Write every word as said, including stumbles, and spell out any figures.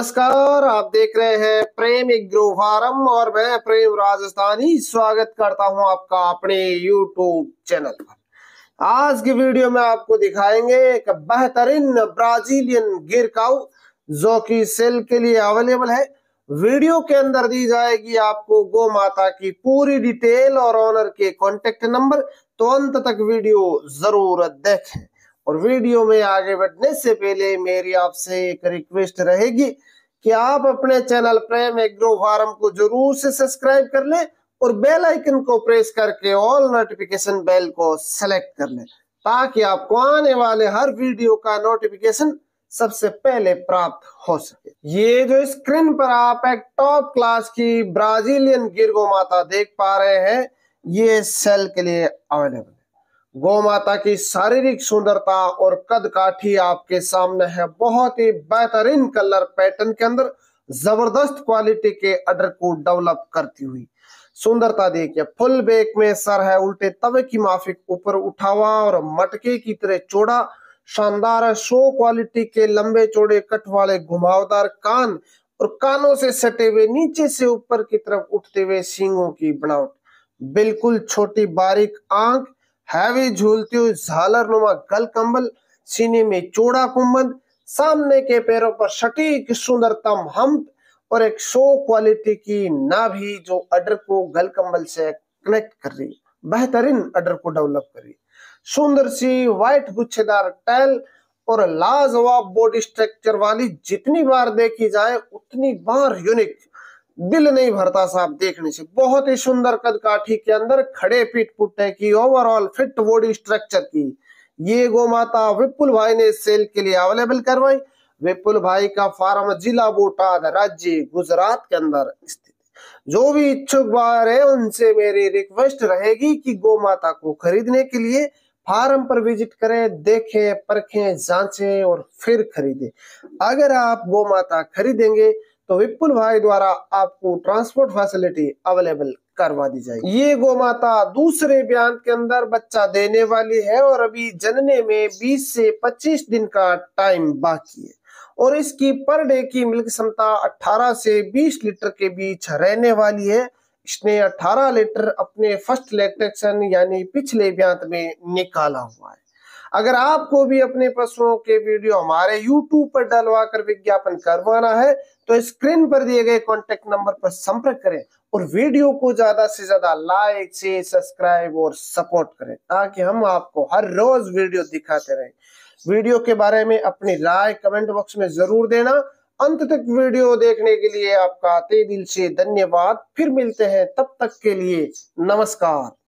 नमस्कार, आप देख रहे हैं प्रेम एग्रो फार्म और मैं प्रेम राजस्थानी स्वागत करता हूं आपका अपने यूट्यूब चैनल पर। आज की वीडियो में आपको दिखाएंगे एक बेहतरीन ब्राजीलियन गिर काऊ जो कि सेल के लिए अवेलेबल है। वीडियो के अंदर दी जाएगी आपको गौ माता की पूरी डिटेल और ओनर के कॉन्टेक्ट नंबर, तो अंत तक वीडियो जरूर देखें। और वीडियो में आगे बढ़ने से पहले मेरी आपसे एक रिक्वेस्ट रहेगी कि आप अपने चैनल प्रेम एग्रो फार्म को जरूर से सब्सक्राइब कर लें और बेल आइकन को प्रेस करके ऑल नोटिफिकेशन बेल को सेलेक्ट कर लें ताकि आपको आने वाले हर वीडियो का नोटिफिकेशन सबसे पहले प्राप्त हो सके। ये जो स्क्रीन पर आप एक टॉप क्लास की ब्राजीलियन गिर गौ माता देख पा रहे हैं, ये सेल के लिए अवेलेबल है। गौ माता की शारीरिक सुंदरता और कद काठी आपके सामने है। बहुत ही बेहतरीन कलर पैटर्न के अंदर जबरदस्त क्वालिटी के अडर को डेवलप करती हुई सुंदरता देखिए। फुल बैक में सर है उल्टे तवे की माफिक ऊपर उठा हुआ और मटके की तरह चौड़ा शानदार शो क्वालिटी के लंबे चौड़े कट वाले घुमावदार कान और कानों से सटे हुए नीचे से ऊपर की तरफ उठते हुए सींगों की बनावट, बिल्कुल छोटी बारीक आंख, हैवी झूलती हुई झालर नुमा गल कंबल, सीने में चौड़ा कुंबद, सामने के पैरों पर सटीक सुंदरतम हम और एक शो क्वालिटी की नाभि जो अडर को गल कंबल से कनेक्ट कर रही है। बेहतरीन अडर को डेवलप कर रही है। सुंदर सी व्हाइट गुच्छेदार टैल और लाजवाब बॉडी स्ट्रक्चर वाली जितनी बार देखी जाए उतनी बार यूनिक, दिल नहीं भरता साहब देखने से। बहुत ही सुंदर कद काठी के अंदर खड़े पीठ पुट्टे की ओवरऑल फिट बॉडी स्ट्रक्चर की ये गौ माता विपुल भाई ने सेल के लिए अवेलेबल करवाई। विपुल भाई का फार्म जिला बोटाद, राज्य गुजरात के अंदर स्थित। जो भी इच्छुक बार है उनसे मेरी रिक्वेस्ट रहेगी कि गौ माता को खरीदने के लिए फार्म पर विजिट करें, देखें, परखें, जांचें और फिर खरीदें। अगर आप गौ माता खरीदेंगे तो विपुल भाई द्वारा आपको ट्रांसपोर्ट फैसिलिटी अवेलेबल करवा दी जाएगी। ये गौ माता दूसरे बयान के अंदर बच्चा देने वाली है और अभी जनने में बीस से पच्चीस दिन का टाइम बाकी है और इसकी पर डे की मिल्क क्षमता अठारह से बीस लीटर के बीच रहने वाली है। इसने अठारह लीटर अपने फर्स्ट लैक्टेशन यानी पिछले ब्यात में निकाला हुआ है। अगर आपको भी अपने पशुओं के वीडियो हमारे यूट्यूब पर डलवा कर विज्ञापन करवाना है तो स्क्रीन पर दिए गए कॉन्टेक्ट नंबर पर संपर्क करें और वीडियो को ज्यादा से ज्यादा लाइक से सब्सक्राइब और सपोर्ट करें ताकि हम आपको हर रोज वीडियो दिखाते रहें। वीडियो के बारे में अपनी राय कमेंट बॉक्स में जरूर देना। अंत तक वीडियो देखने के लिए आपका तहे दिल से धन्यवाद। फिर मिलते हैं, तब तक के लिए नमस्कार।